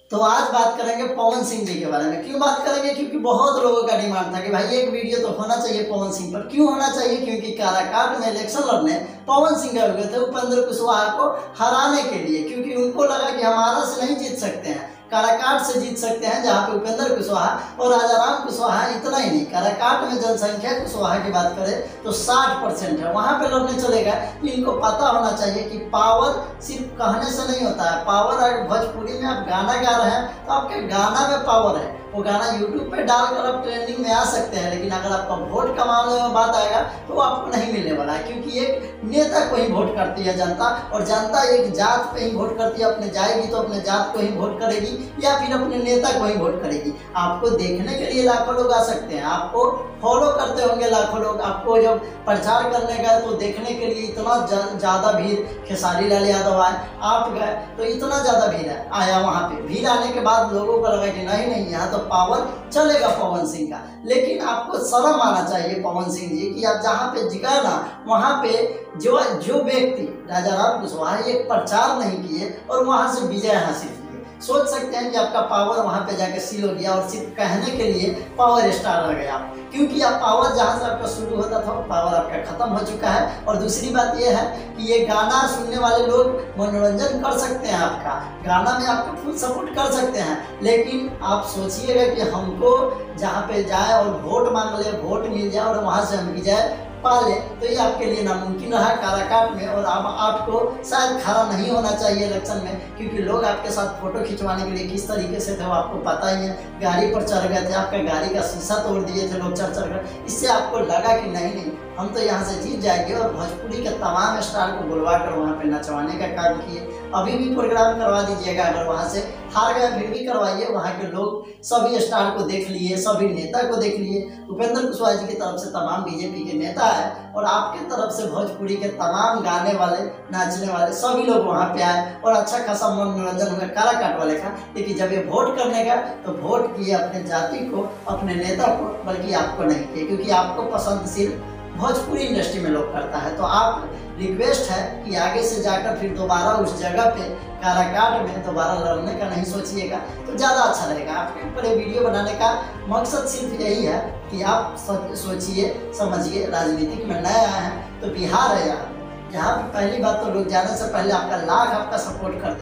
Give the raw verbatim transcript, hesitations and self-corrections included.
तो आज बात करेंगे पवन सिंह जी के बारे में। क्यों बात करेंगे? क्योंकि बहुत लोगों का डिमांड था कि भाई एक वीडियो तो होना चाहिए पवन सिंह पर। क्यों होना चाहिए? क्योंकि काराकाट में इलेक्शन लड़ने पवन सिंह गए थे उपेंद्र कुशवाहा को हराने के लिए, क्योंकि उनको लगा कि हमारा से नहीं जीत सकते हैं, काराकाट से जीत सकते हैं, जहाँ पे उपेंद्र कुशवाहा और राजाराम कुशवाहा। इतना ही नहीं, काराकाट में जनसंख्या कुशवाहा की बात करें तो साठ परसेंट है, वहाँ पे लड़ने चले गए। तो इनको पता होना चाहिए कि पावर सिर्फ कहने से नहीं होता है। पावर अगर भोजपुरी में आप गाना गा रहे हैं तो आपके गाना में पावर है, वो गाना यूट्यूब पे डालकर आप ट्रेंडिंग में आ सकते हैं, लेकिन अगर आपका वोट कमाने में बात आएगा तो वो आपको नहीं मिलने वाला है। क्योंकि एक नेता को ही वोट करती है जनता, और जनता एक जात पे ही वोट करती है। अपने जाएगी तो अपने जात को ही वोट करेगी या फिर अपने नेता को ही वोट करेगी। आपको देखने के लिए लाखों लोग आ सकते हैं, आपको फॉलो करते होंगे लाखों लोग, आपको जब प्रचार करने गए तो देखने के लिए इतना ज़्यादा भीड़, खेसारी लाल यादव आए, आप गए तो इतना ज़्यादा भीड़ है आया। वहाँ पे भीड़ आने के बाद लोगों को लगा कि नहीं नहीं यहाँ तो पावर चलेगा पवन सिंह का। लेकिन आपको शर्म आना चाहिए पवन सिंह जी कि आप जहाँ पे गए ना, वहाँ पे जो जो व्यक्ति राजाराम कुशवाहा एक प्रचार नहीं किए और वहाँ से विजय हासिल किए। सोच सकते हैं कि आपका पावर वहाँ पे जाके सील हो गया और सिर्फ कहने के लिए पावर स्टार रह गया, क्योंकि आप पावर जहाँ से आपका शुरू होता था पावर आपका खत्म हो चुका है। और दूसरी बात यह है कि ये गाना सुनने वाले लोग मनोरंजन कर सकते हैं, आपका गाना में आपको फुल सपोर्ट कर सकते हैं, लेकिन आप सोचिएगा कि हमको जहाँ पे जाए और वोट मांग ले, वोट मिल जाए और वहाँ से हम विजय पा ले, तो ये आपके लिए नामुमकिन रहा काराकाट में। और आप आपको शायद खड़ा नहीं होना चाहिए इलेक्शन में, क्योंकि लोग आपके साथ फोटो खिंचवाने के लिए किस तरीके से थे वो आपको पता ही है। गाड़ी पर चढ़ गए थे, आपका गाड़ी का शीशा तोड़ दिए थे लोग चढ़ चढ़ कर। इससे आपको लगा कि नहीं नहीं हम तो यहाँ से जीत जाएंगे, और भोजपुरी के तमाम स्टार को बुलवा कर वहाँ पे नचवाने का काम किए। अभी भी प्रोग्राम करवा दीजिएगा, अगर वहाँ से हार गए फिर भी करवाइए। वहाँ के लोग सभी स्टार को देख लिए, सभी नेता को देख लिए। उपेंद्र कुशवाहा जी की तरफ से तमाम बीजेपी के नेता है, और आपके तरफ से भोजपुरी के तमाम गाने वाले, नाचने वाले सभी लोग वहाँ पे आए और अच्छा खासा मनोरंजन हुआ काराकाट वाले का। लेकिन जब ये वोट करने का तो वोट किए अपने जाति को, अपने नेता को, बल्कि आपको नहीं किए, क्योंकि आपको पसंद सिर्फ भोजपुरी इंडस्ट्री में लोग करता है। तो आप रिक्वेस्ट है कि आगे से जाकर फिर दोबारा उस जगह पे काराकाट में दोबारा लड़ने का नहीं सोचिएगा, तो ज़्यादा अच्छा रहेगा। आपके ऊपर ये वीडियो बनाने का मकसद सिर्फ यही है कि आप सोचिए समझिए, राजनीतिक में नए आए हैं तो बिहार है यहाँ, यहाँ पे पहली बात तो लोग जाने से पहले आपका लाख आपका सपोर्ट करते